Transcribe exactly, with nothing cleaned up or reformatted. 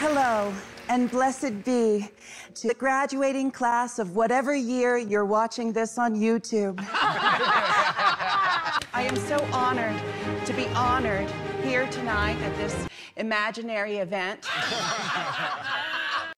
Hello, and blessed be to the graduating class of whatever year you're watching this on YouTube. I am so honored to be honored here tonight at this imaginary event.